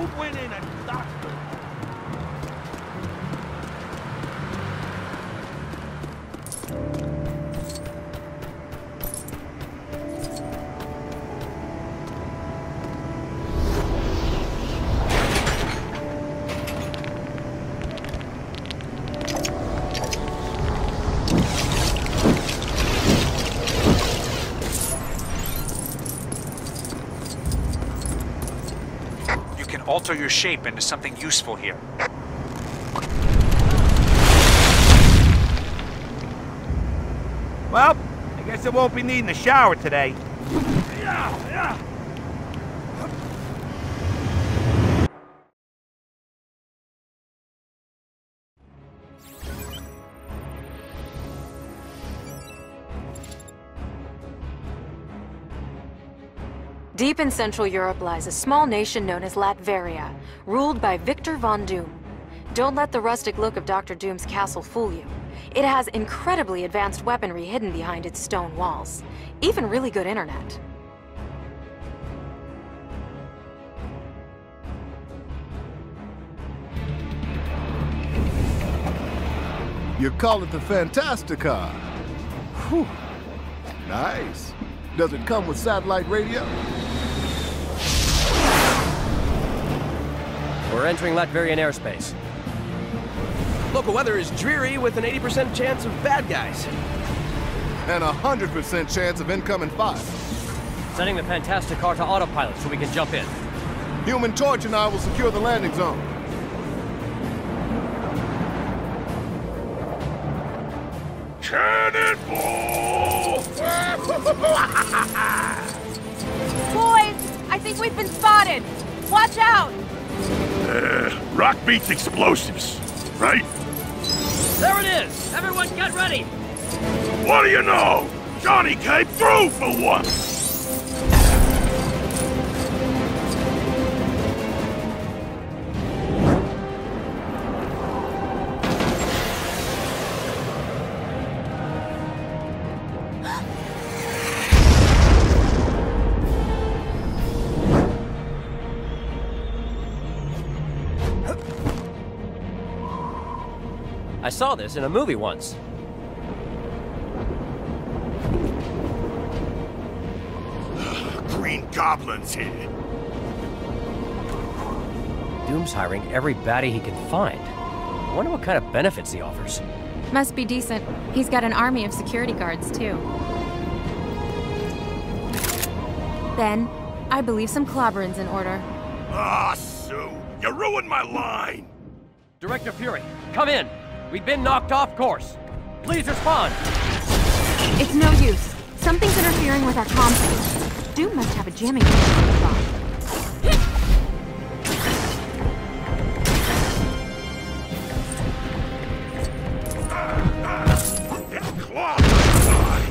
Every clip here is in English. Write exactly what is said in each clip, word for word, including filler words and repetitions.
Who went in and doctor? Alter your shape into something useful here. Well, I guess I won't be needing a shower today. Yeah, yeah. Deep in Central Europe lies a small nation known as Latveria, ruled by Victor Von Doom. Don't let the rustic look of Doctor Doom's castle fool you. It has incredibly advanced weaponry hidden behind its stone walls. Even really good internet. You call it the Fantastica? Whew. Nice. Does it come with satellite radio? We're entering Latvian airspace. Local weather is dreary with an eighty percent chance of bad guys. And a one hundred percent chance of incoming fire. Setting the Fantastic car to autopilot so we can jump in. Human Torch and I will secure the landing zone. Cannonball! Boys, I think we've been spotted. Watch out! Uh, rock beats explosives, right? There it is! Everyone get ready! What do you know? Johnny came through for once! I saw this in a movie once. Green Goblin's here. Doom's hiring every baddie he can find. I wonder what kind of benefits he offers. Must be decent. He's got an army of security guards, too. Ben, I believe some clobbering's in order. Ah, Sue, you ruined my line! Director Fury, come in! We've been knocked off course. Please respond. It's no use. Something's interfering with our comms. Doom must have a jamming device. It's clobbering time!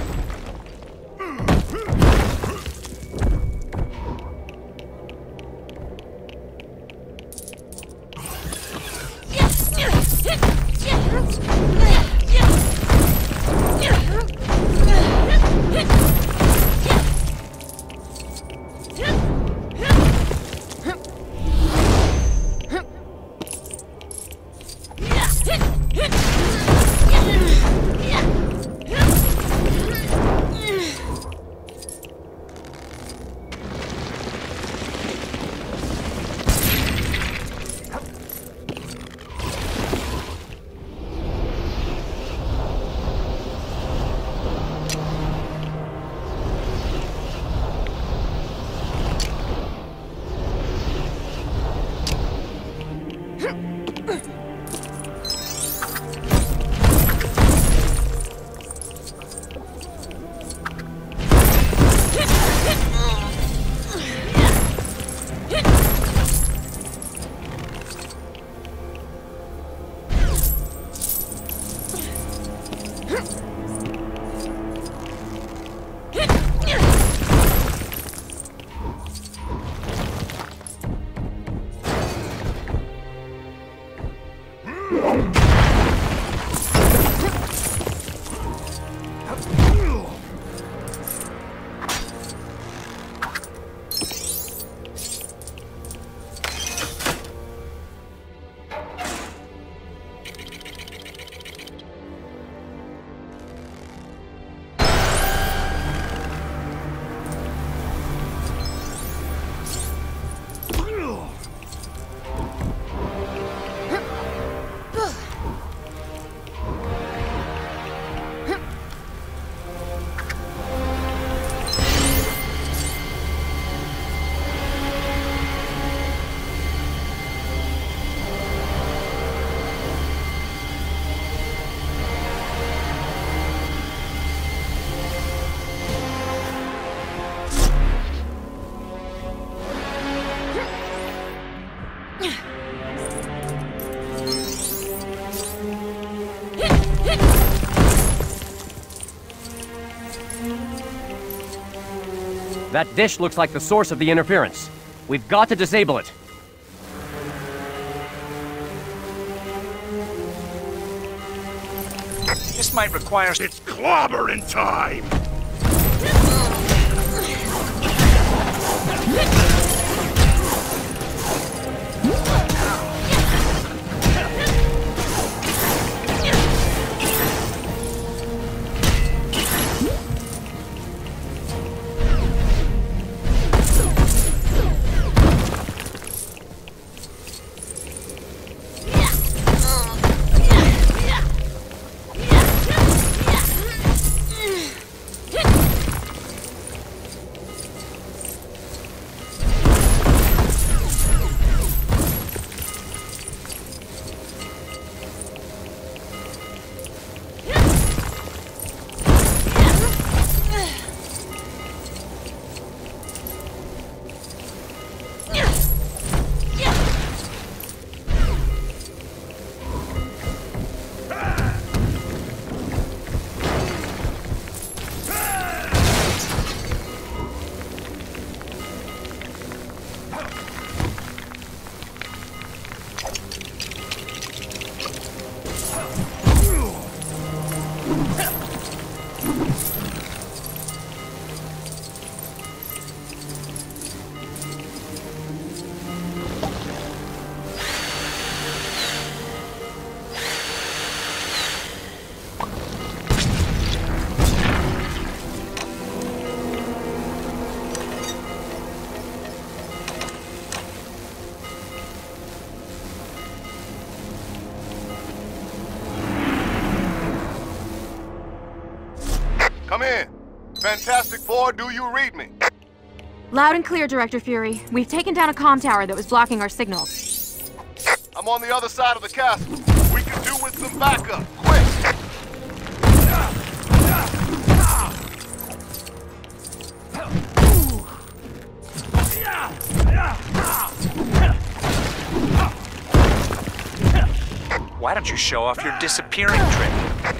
That dish looks like the source of the interference. We've got to disable it. This might require... It's clobbering time! Come in. Fantastic Four, do you read me? Loud and clear, Director Fury. We've taken down a comm tower that was blocking our signals. I'm on the other side of the castle. We can do with some backup. Quick! Why don't you show off your disappearing trick?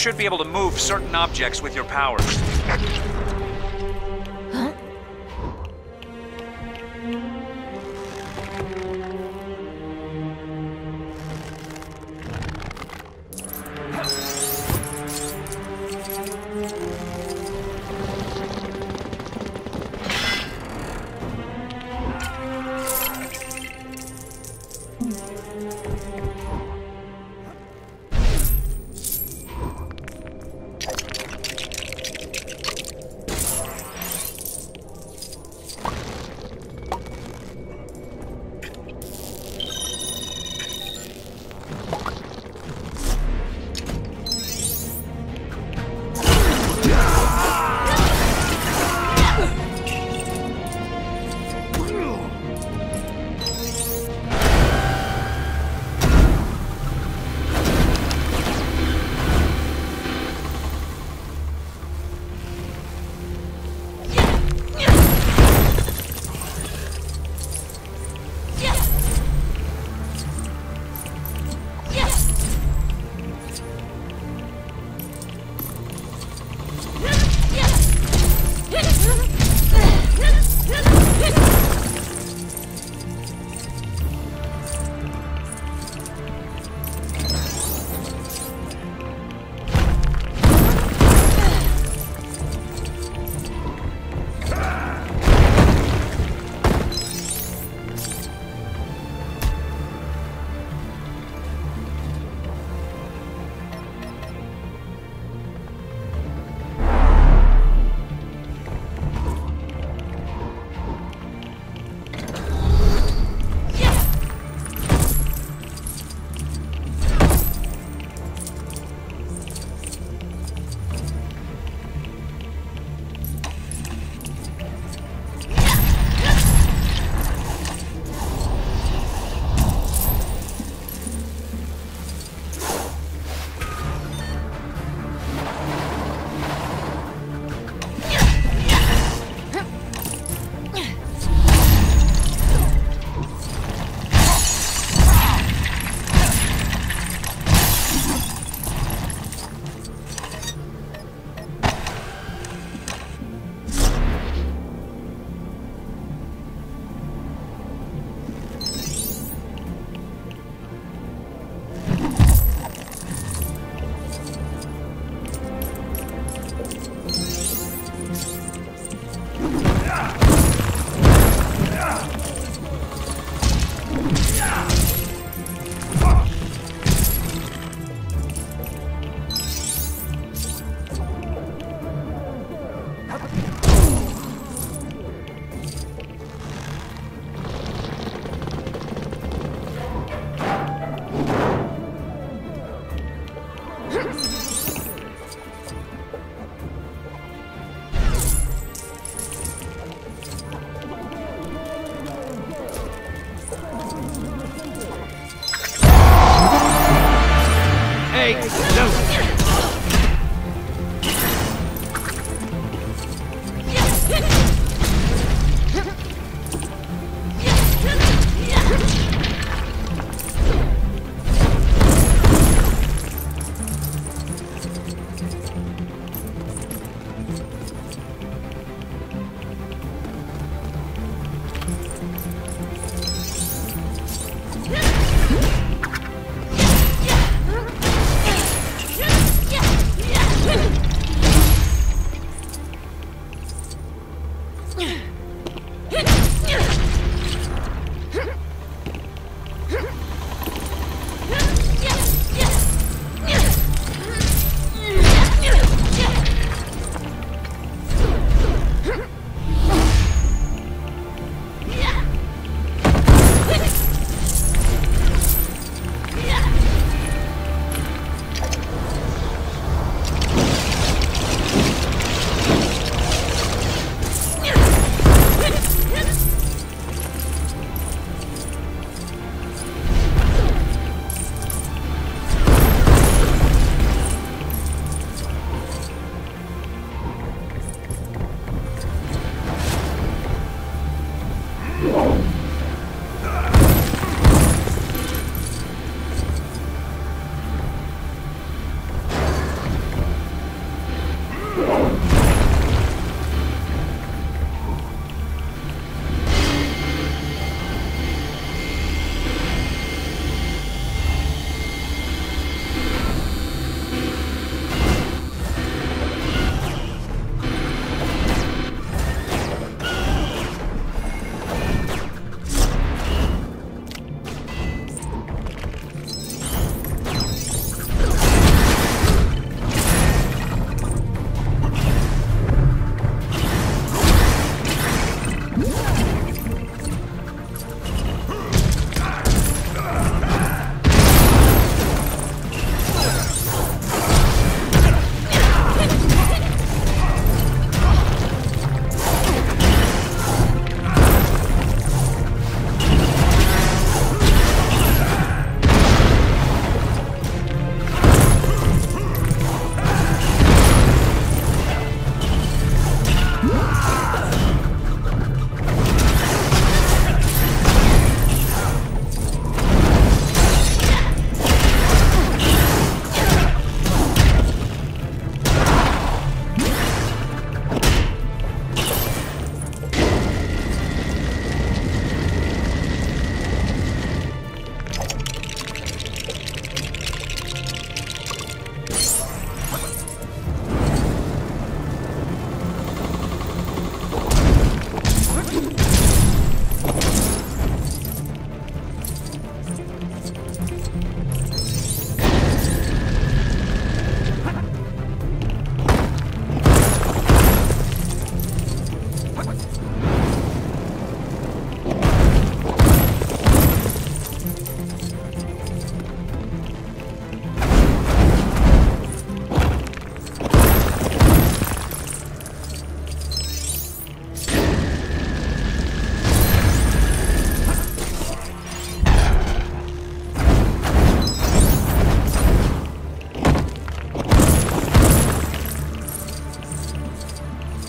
should be able to move certain objects with your powers.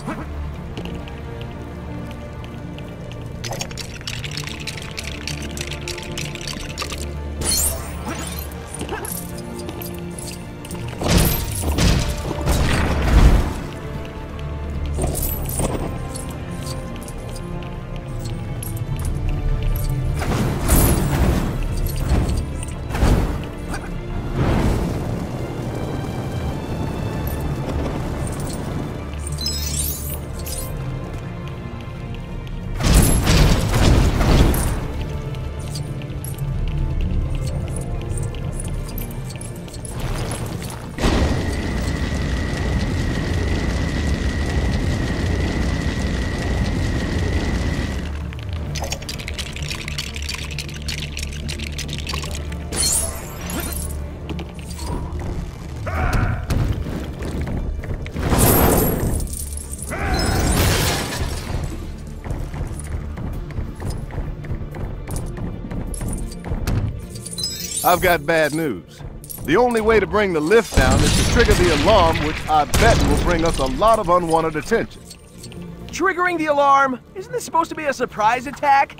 I've got bad news. The only way to bring the lift down is to trigger the alarm, which I bet will bring us a lot of unwanted attention. Triggering the alarm? Isn't this supposed to be a surprise attack?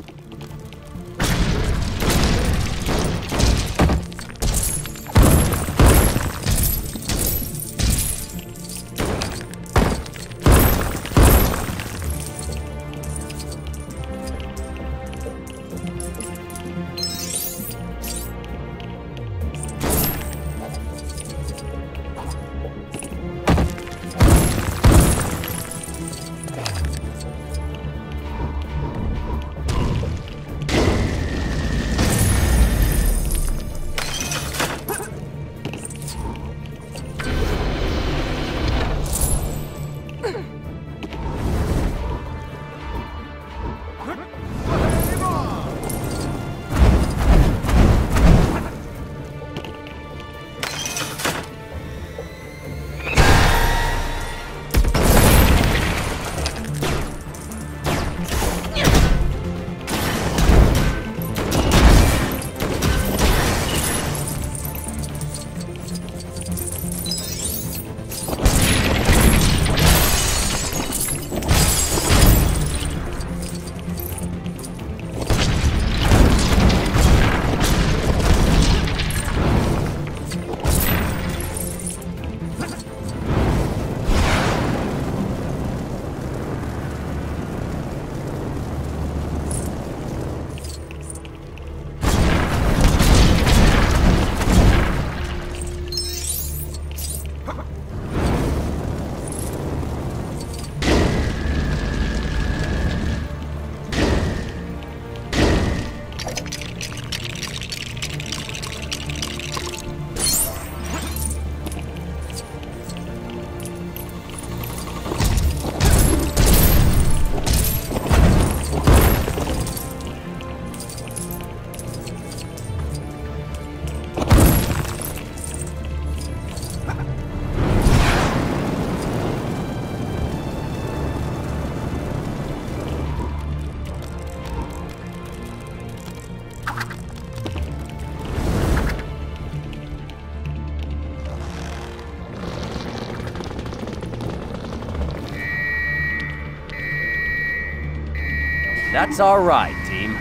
That's all right, team.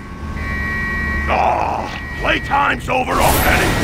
Ah, playtime's over already.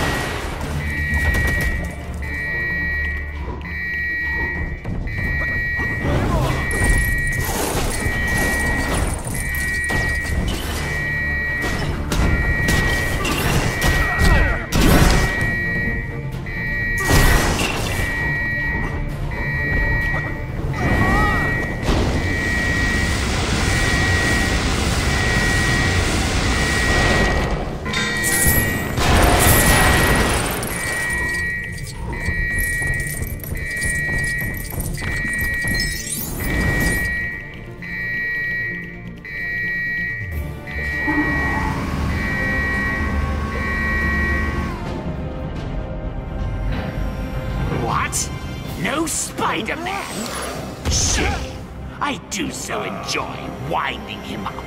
No Spider-Man? Shame. I do so enjoy winding him up.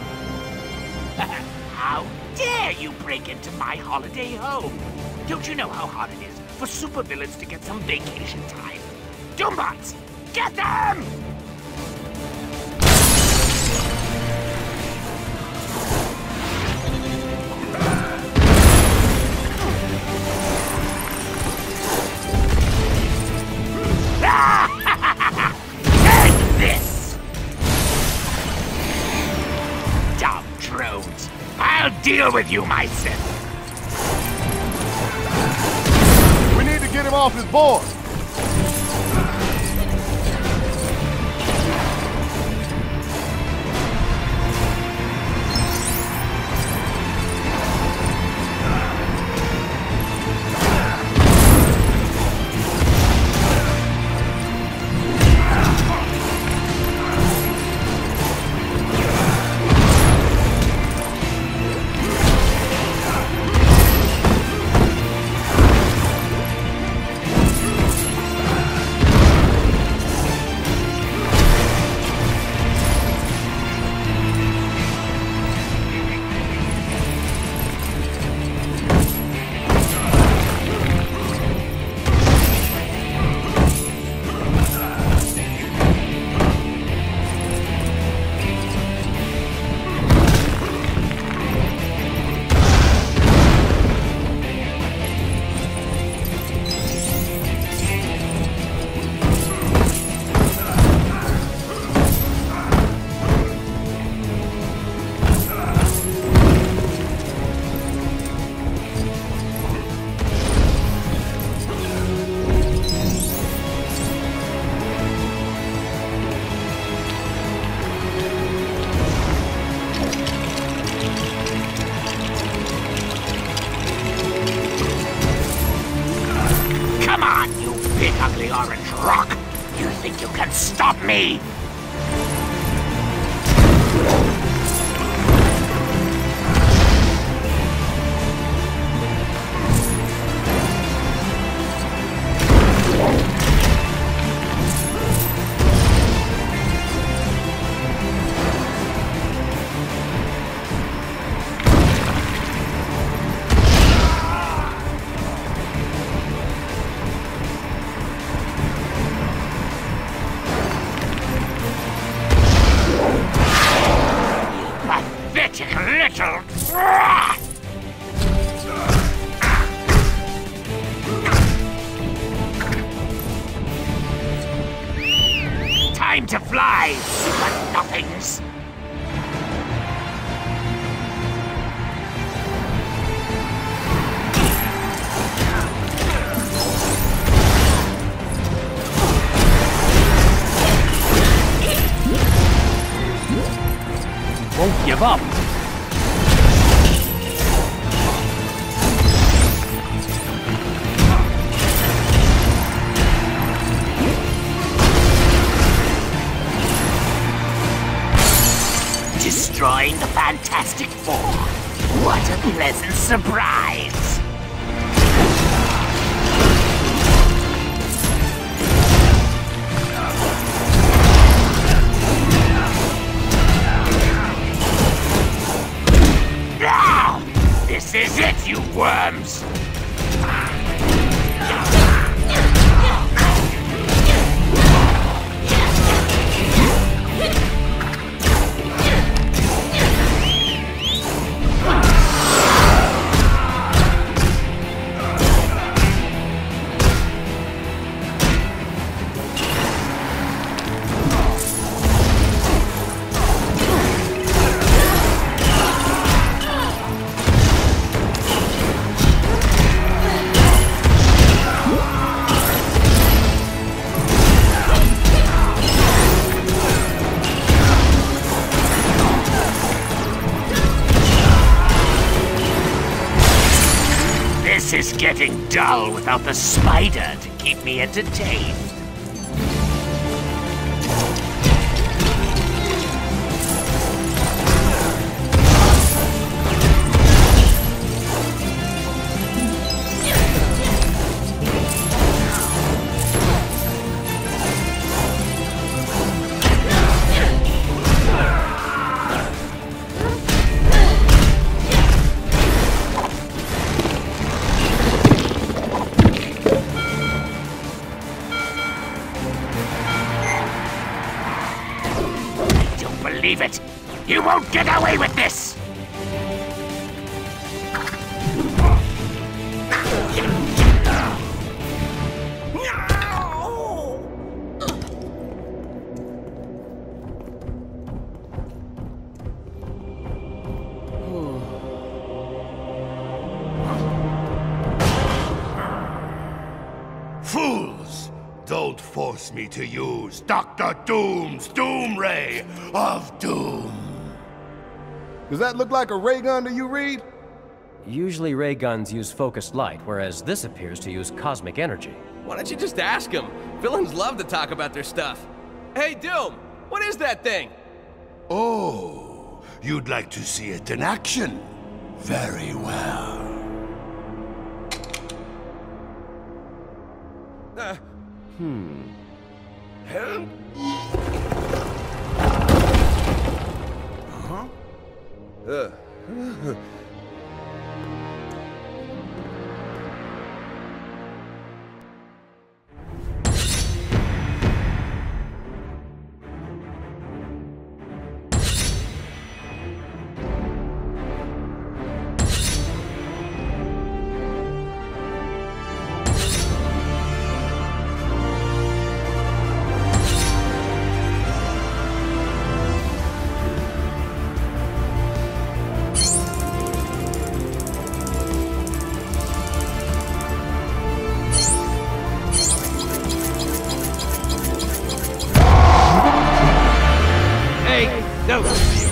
How dare you break into my holiday home? Don't you know how hard it is for supervillains to get some vacation time? Doombots, get them! deal with you myself. We need to get him off his board. Ugly orange rock! You think you can stop me? Little... Time to fly, super nothings! Won't give up. Destroying the Fantastic Four. What a pleasant surprise! Now, this is it, you worms! This is getting dull without the spider to keep me entertained. Believe it! You won't get away with this! Don't force me to use Doctor Doom's Doom Ray of Doom. Does that look like a ray gun to you, Reed? Usually ray guns use focused light, whereas this appears to use cosmic energy. Why don't you just ask him? Villains love to talk about their stuff. Hey, Doom, what is that thing? Oh, you'd like to see it in action? Very well. Uh, Hmm. huh? Huh? Uh. No.